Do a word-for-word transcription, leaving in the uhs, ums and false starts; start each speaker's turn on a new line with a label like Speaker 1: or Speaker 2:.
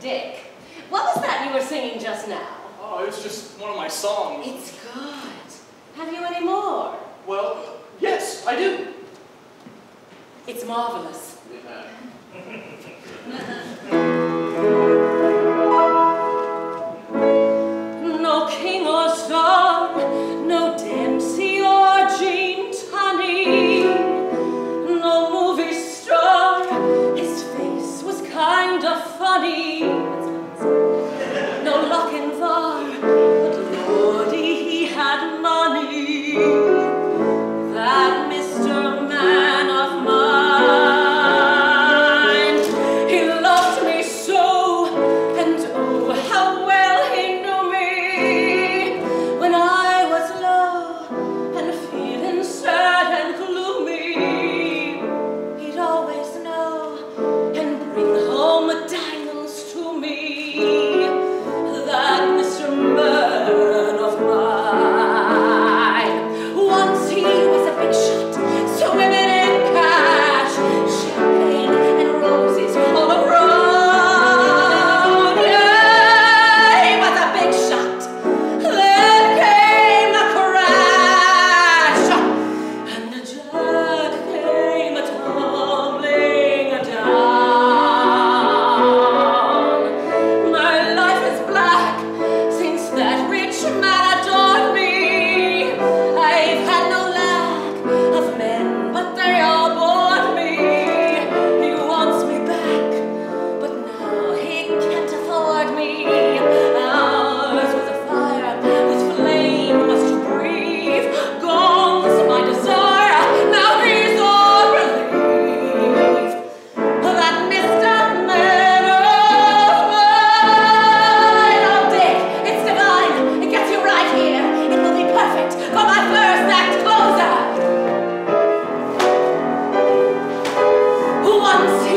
Speaker 1: Dick, what was that you were singing just now?
Speaker 2: Oh, it was just one of my songs.
Speaker 1: It's good. Have you any more?
Speaker 2: Well, yes, I do.
Speaker 1: It's marvelous.
Speaker 2: Yeah.
Speaker 1: No king or star, no Dempsey or Jean Tunney, no movie star, his face was kind of funny. No Lochinvar, but lordy, he had money. That Mister Man of mine, he loved me so, and oh, how well he knew me. When I was low and feeling sad and gloomy, he'd always know and bring home diamonds to me. That Mister Man of mine, once he was a big shot, swimming in cash, champagne and roses all around. Yeah, he was a big shot. Then came a crash, and the Jack came tumbling down. My life is black since that rich man adored me. I've had no lack of men, but they all bored me. He wants me back, but now he can't afford me. Ours was a fire whose flame was to breathe. Gone's my desire, now he's all relief. That Mister Man of mine, oh Dick, it's divine. It gets you right here. It will be perfect for my first act closer. Once he